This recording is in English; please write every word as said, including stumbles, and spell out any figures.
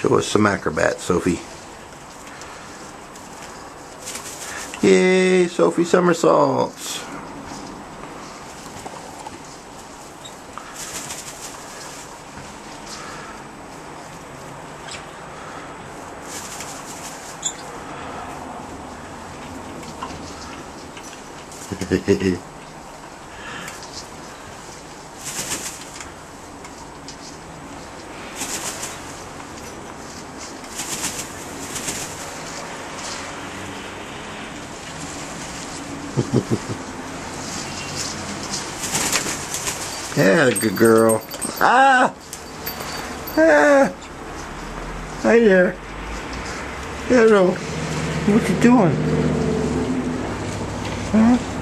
Show us some acrobats, Sophie. Yay, Sophie somersaults. Yeah, good girl. Ah! Ah! Hi there. Hello. What you doing? Huh?